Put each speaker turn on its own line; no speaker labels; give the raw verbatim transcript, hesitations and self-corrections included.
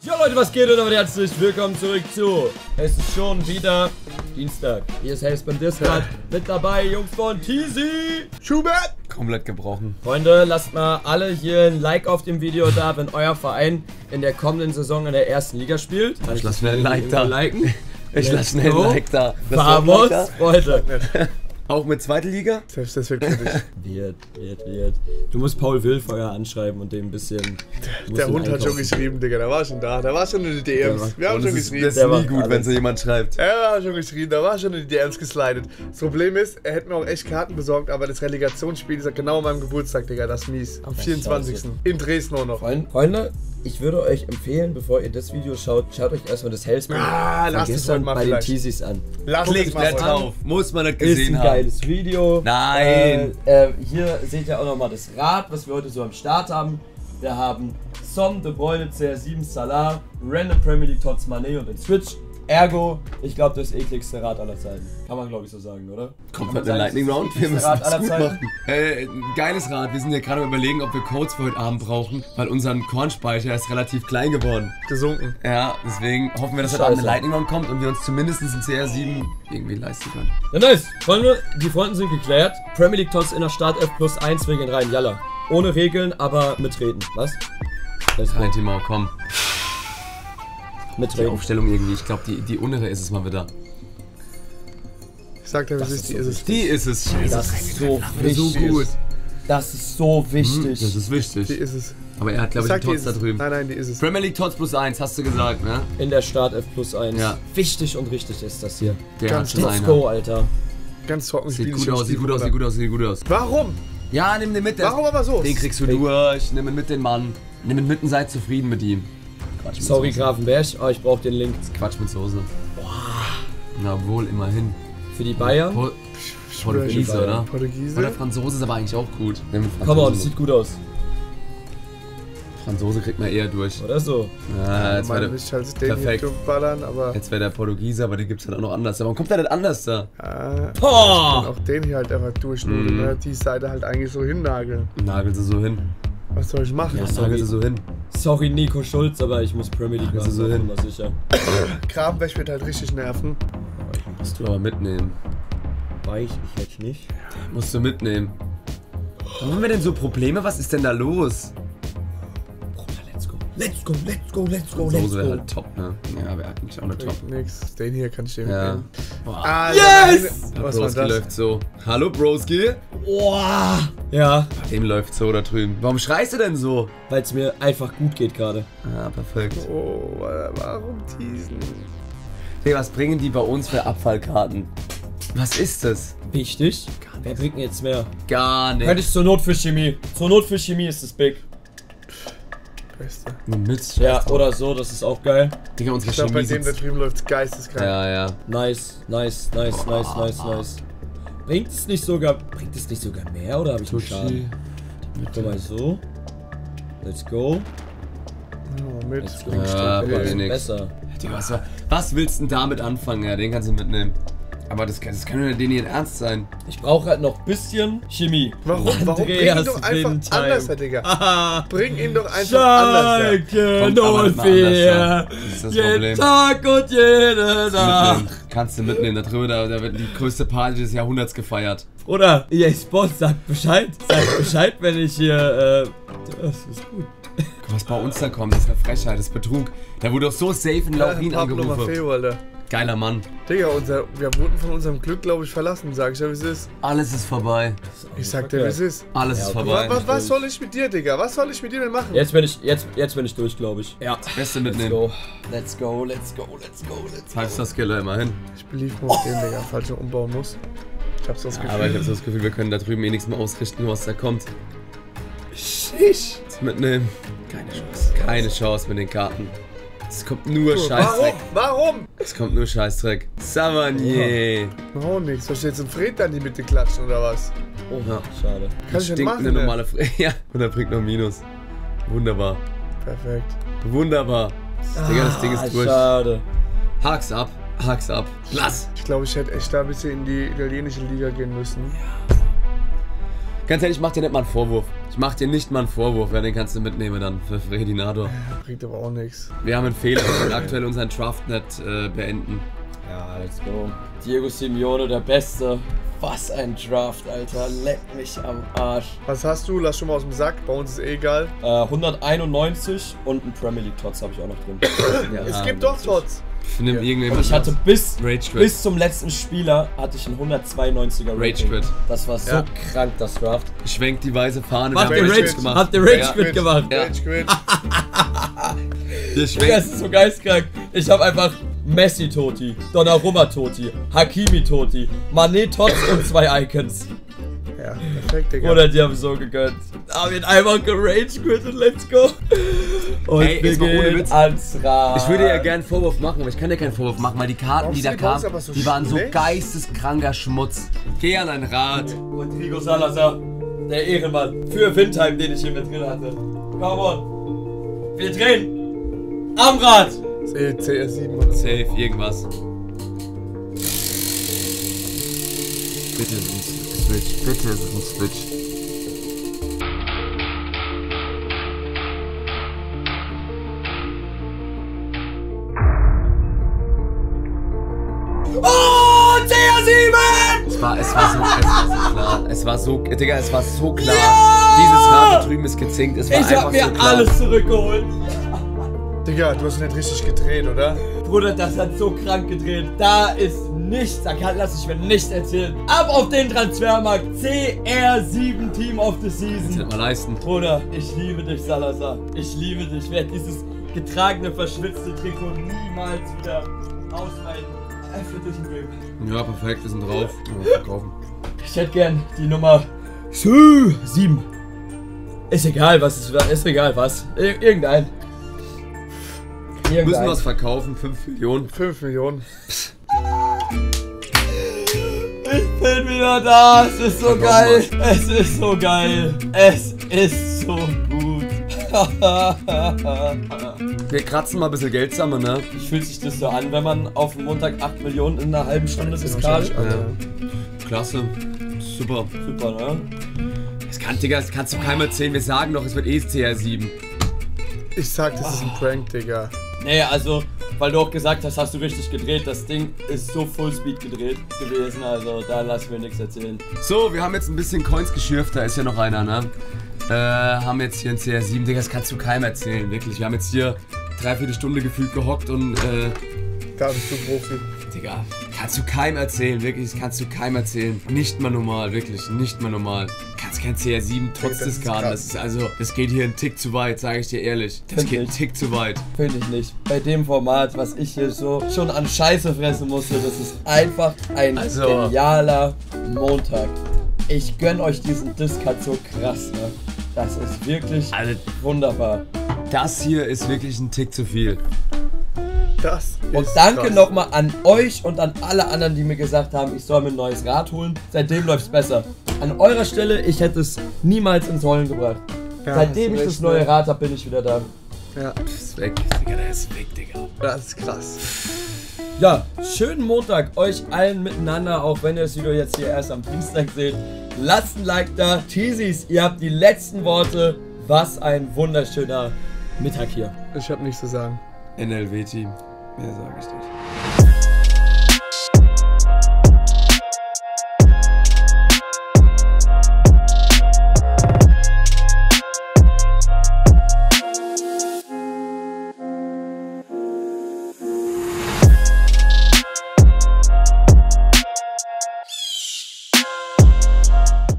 Ja Leute, was geht und damit herzlich willkommen zurück zu Es ist schon wieder Dienstag. Hier ist Hells beim Discord. Mit dabei Jungs von Teasy
Schubert.
Komplett gebrochen.
Freunde, lasst mal alle hier ein Like auf dem Video da, wenn euer Verein in der kommenden Saison in der ersten Liga spielt.
Ich lasse schnell ein Like da.
Liken.
Ich lasse schnell ein Like da.
Vamos, Freunde.
Auch mit zweiter Liga?
Selbst das wird für dich.
Wird, wird, wird. Du musst Paul Willfeuer anschreiben und dem ein bisschen...
Der Hund hat schon geschrieben, Digga. Der war schon da. Da war schon in die D Ms. Wir haben schon geschrieben.
Das ist nie gut, wenn so jemand schreibt.
Er war schon geschrieben. Da war schon in die D Ms geslidet. Das Problem ist, er hätte mir auch echt Karten besorgt, aber das Relegationsspiel ist genau an meinem Geburtstag, Digga. Das ist mies. Am vierundzwanzigsten In Dresden auch noch.
Freunde, ich würde euch empfehlen, bevor ihr das Video schaut, schaut euch erstmal das Hells
ah,
von gestern mal bei den Teasys an.
Lass
Klickt
mal
nicht drauf. Muss man nicht
Ist
gesehen
ein
haben.
geiles Video.
Nein.
Äh, äh, hier seht ihr auch nochmal das Rad, was wir heute so am Start haben. Wir haben Son, De Bruyne, C R sieben, Salah, Random Premier League, Tots, Mané und den Switch. Ergo, ich glaube, das ekligste Rad aller Zeiten. Kann man, glaube ich, so sagen, oder?
Kommt mit der Lightning Round. Wir müssen
Rad
das
aller
gut
Zeiten.
machen. Äh, geiles Rad. Wir sind ja gerade am Überlegen, ob wir Codes für heute Abend brauchen, weil unser Kornspeicher ist relativ klein geworden.
Gesunken.
Ja, deswegen hoffen wir, dass heute Abend eine Lightning Round kommt und wir uns zumindest einen C R sieben irgendwie leisten können.
Ja, nice. Freunde, die Fronten sind geklärt. Premier League Tots in der Startelf plus eins, wir gehen rein. Jalla. Ohne Regeln, aber mitreden. Was?
Rein, Timo, komm. Die
Mitreden.
Aufstellung irgendwie, ich glaube, die, die unnere ist es mal wieder.
Ich sag dir, was ist, die ist es.
Die ist es. Scheiße.
Das ist so
So
wichtig.
gut.
Das ist so wichtig.
Das ist
Die
wichtig.
ist es.
Aber er hat, glaube
Ich
ich,
sag,
die
die
Tots
ist
da
es.
drüben.
Nein, nein, die ist es.
Premier League Tots plus eins, hast du gesagt, ne?
In der Startelf plus eins.
Ja.
Wichtig und richtig ist das hier.
Der
Ganz
hat schon
Let's
einer.
go, Alter.
Ganz trocken.
Sieht
Spiel
gut
ich
aus,
im
sieht gut
Spiel
aus, sieht gut aus, sieht gut aus.
Warum?
Ja, nimm den mit. der-
Warum aber so?
Den kriegst du durch. Nimm ihn mit, den Mann. Nimm ihn mit und seid zufrieden mit ihm. Quatsch mit
Sorry,
Soße.
Grafenberg, aber ich brauche den Link.
Quatsch mit Soße. Na wohl, immerhin.
Für die Bayern.
Po Portugiese,
Bayern.
oder?
Portugiese?
Oder Franzose ist aber eigentlich auch gut. Nimm
Komm on, das
Franzose.
sieht gut aus.
Franzose kriegt man eher durch.
Oder so.
Ja, jetzt wäre
Man
der,
will halt den hier
perfekt.
ballern, aber.
jetzt wär der Portugiese, aber den gibt's halt auch noch anders. Aber warum kommt der denn anders da?
Ah, und
Boah!
auch den hier halt einfach durchnudeln,
Mhm.
ne? Die Seite halt eigentlich so hinnageln.
Nagel sie so hin.
Was soll ich machen?
Ja,
Nagel
sorry.
sie so hin.
Sorry, Nico Schulz, aber ich muss Premier League
Das ist so hin.
mal sicher.
Grabenwäsch wird halt richtig nerven.
Musst du aber mitnehmen.
Weich, ich jetzt nicht.
Musst du mitnehmen. Warum haben wir denn so Probleme? Was ist denn da los?
Bruder, let's go. Let's go, let's go, let's go, let's
Soße wäre
go.
halt top, ne? Ja, wäre eigentlich auch eine top.
Bringt nix. Den hier kann ich dir
Ja.
mitnehmen.
Boah.
Ah,
Yes!
der- Was war
Broski
das?
läuft so. Hallo Broski?
Boah! Ja,
Bei dem läuft so da drüben. Warum schreist du denn so?
weil es mir einfach gut geht gerade.
Ah, perfekt.
Oh, warum teasen?
Hey, was bringen die bei uns für Abfallkarten? Was ist das?
Wichtig. Wer bringt mir jetzt mehr?
Gar
Könnte
nichts.
ich zur Not für Chemie. Zur Not für Chemie ist das big.
Beste.
Mit.
Ja, oder so, das ist auch geil.
Digga, unsere
Ich glaube, bei
Chemie
dem da
sitzt.
drüben läuft's geisteskrank.
Ja, ja.
Nice, nice, nice, nice, nice, nice. Bringt es nicht sogar, bringt es nicht sogar mehr oder habe ich einen Schaden? Guck mal so. Let's go.
Oh, mit.
Let's go.
Ja,
Guck mal,
bringt
ist
nix.
besser.
Digga, was, was willst du denn damit anfangen? Ja, den kannst du mitnehmen. Aber das, das kann doch denen ernst sein.
Ich brauche halt noch ein bisschen Chemie.
Warum? Warum? Bring ihn
Andreas
doch einfach
Windheim.
anders, Herr Digga.
Haha.
Bring ihn doch einfach anders.
Schalke
Kommt aber
null
nicht mal anders,
vier.
ja. Das ist das
Jeden
Problem.
Tag und jede Nacht.
Mitnehmen. Kannst du mitnehmen. Da drüben, da, da wird die größte Party des Jahrhunderts gefeiert.
Oder E A Sports sagt Bescheid. Sagt Bescheid, wenn ich hier. Äh, das ist gut.
Was bei uns da kommt, das ist eine Frechheit, das ist Betrug. Da wurde doch so safe in Laurin
Pablo
angerufen.
Maffeo, Alter.
Geiler Mann.
Digga, unser, wir wurden von unserem Glück, glaube ich, verlassen. Sag ich ja, wie es ist.
Alles ist vorbei.
Ich sag dir, wie es ist.
Alles
Ja,
ist
okay.
vorbei.
Was, was, was soll ich mit dir, Digga? Was soll ich mit dir denn machen?
Jetzt bin ich, jetzt, jetzt bin ich durch, glaube ich. Ja.
Beste
Let's
mitnehmen.
go. Let's go, let's go, let's go, let's go.
Five-Star Skiller immerhin.
Ich belief nur auf den, Digga, falls ich umbauen muss. Ich hab's das Gefühl.
Aber ich habe so das Gefühl, wir können da drüben eh nichts mehr ausrichten, was da kommt.
ich.
Jetzt mitnehmen. Keine Chance. Keine Chance mit den Karten. Es kommt nur
Warum?
Scheißdreck.
Warum?
Es kommt nur Scheißdreck. Savanier.
Warum nichts? Soll ich jetzt einen Fred da in die Mitte klatschen oder was?
Oh,
Ja.
schade.
Kann ich nicht
Stinkt
machen,
eine
ne?
normale Fre Ja, und er bringt noch Minus. Wunderbar.
Perfekt.
Wunderbar. Digga, das Ding
Ah,
ist durch.
schade.
Hak's ab. Hak's ab. Lass.
Ich glaube, ich hätte echt da ein bisschen in die italienische Liga gehen müssen.
Ganz ehrlich, ich mach dir nicht mal einen Vorwurf. Ich mach dir nicht mal einen Vorwurf, ja, den kannst du mitnehmen dann für Freddy Nador.
Bringt aber auch nichts.
Wir haben einen Fehler, wir können aktuell unseren Draft nicht äh, beenden.
Ja, let's go. Diego Simeone, der Beste. Was ein Draft, Alter. Leck mich am Arsch.
Was hast du? Lass schon mal aus dem Sack. Bei uns ist eh egal.
Äh, hunderteinundneunzig und ein Premier League Tots habe ich auch noch drin.
Ja,
Es gibt doch Tots.
Nimm
Ja.
irgendjemand.
Und ich hatte bis,
Rage Quit.
bis zum letzten Spieler hatte ich ein hundertzweiundneunziger
Rage
Rating.
Quit.
Das war so
Ja.
krank, das Draft.
Schwenkt die weiße Fahne.
Habt
wir
ihr
haben
Rage
Rage,
Quit
gemacht.
habt ihr Rage
Ja.
Quit gemacht?
Rage Quit.
Wir
Das
schwenken.
ist so geistkrank. Ich habe einfach Messi Toti, Donnarumma Toti, Hakimi Toti, Mané Tots und zwei Icons.
Ja, perfekt, Digga.
Oder die haben so gegönnt. Da wird einfach gerage quit und let's go. Und
Ey,
wir
jetzt mal ohne
gehen
Witz.
ans Rad.
Ich würde ja gerne einen Vorwurf machen, aber ich kann dir keinen Vorwurf machen, weil die Karten,
Warum
die da
sind die bei uns
kamen,
aber so
die waren so
schlecht?
geisteskranker Schmutz. Geh an ein Rad.
Rodrigo Salazar, der Ehrenmann. Für Windheim, den ich hier mit drin hatte. Come on. Wir drehen. Am Rad.
C R sieben oder so.
Safe, irgendwas. Bitte ist ein Switch, bitte ist es ein Switch.
Oh, C R sieben!
Es war, es war so, es war so klar. Es war so, Digga, es war so klar.
Ja!
Dieses Rad da drüben ist gezinkt. Es war
Ich
einfach
hab mir
so klar.
alles zurückgeholt.
Digga, du hast nicht richtig gedreht, oder?
Bruder, das hat so krank gedreht. Da ist nichts. Da kann, lass ich mir nicht erzählen. Ab auf den Transfermarkt. C R sieben Team of the
Das
Season.
hätte man leisten.
Bruder, ich liebe dich, Salazar. Ich liebe dich. Ich werde dieses getragene, verschwitzte Trikot niemals wieder ausleiten. Für dich ein Bild.
Ja, perfekt, wir sind drauf. Ja, verkaufen.
Ich hätte gern die Nummer sieben. Ist egal, was es war. Ist egal, was. Ir irgendein.
Wir müssen
Irgendein.
was verkaufen, fünf Millionen.
fünf Millionen.
Ich bin wieder da. Es ist so
Verkauf
geil. Es ist so geil. Es ist so gut.
Wir kratzen mal ein bisschen Geld zusammen, ne?
Wie fühlt sich das so an, wenn man auf dem Montag acht Millionen in einer halben Stunde fiskal?
Ja. Klasse. Super.
Super, ne?
Das kann, Digga, das kannst du keinem erzählen. Wir sagen doch, es wird eh C R sieben.
Ich sag, das ist ein Prank, Digga.
Nee, also, weil du auch gesagt hast, hast du richtig gedreht. Das Ding ist so Fullspeed gedreht gewesen, also da lass mir nichts erzählen.
So, wir haben jetzt ein bisschen Coins geschürft, da ist ja noch einer, ne? Äh, haben jetzt hier ein C R sieben, Digga, das kannst du keinem erzählen, wirklich. Wir haben jetzt hier dreiviertel Stunde gefühlt gehockt und, äh,
Da bist du Profi.
Digga, kannst du keinem erzählen, wirklich, das kannst du keinem erzählen. Nicht mal normal, wirklich, nicht mal normal. Kannst kein C R sieben trotz
Das
des
ist
Karten,
krass.
das ist also, das geht hier einen Tick zu weit, sage ich dir ehrlich. Das
Find
geht einen
ich.
Tick zu weit.
Finde ich nicht. Bei dem Format, was ich hier so schon an Scheiße fressen musste, das ist einfach ein
Also-
genialer Montag. Ich gönn euch diesen Discord so krass, ne? Das ist wirklich
Also,
wunderbar.
das hier ist wirklich ein Tick zu viel.
Das
Und
ist
danke
krass.
nochmal an euch und an alle anderen, die mir gesagt haben, ich soll mir ein neues Rad holen. Seitdem läuft's besser. An eurer Stelle, ich hätte es niemals ins Rollen gebracht.
Ja,
Seitdem
hast
ich
du
das
recht,
neue
ne?
Rad habe, bin ich wieder da.
Ja,
Das ist weg, Digga, der ist weg, Digga.
das ist krass.
Ja, schönen Montag euch allen miteinander, auch wenn ihr das Video jetzt hier erst am Dienstag seht. Lasst ein Like da. Teasies, ihr habt die letzten Worte. Was ein wunderschöner Mittag hier.
Ich hab nichts zu sagen.
N L W-Team, mehr sage ich nicht.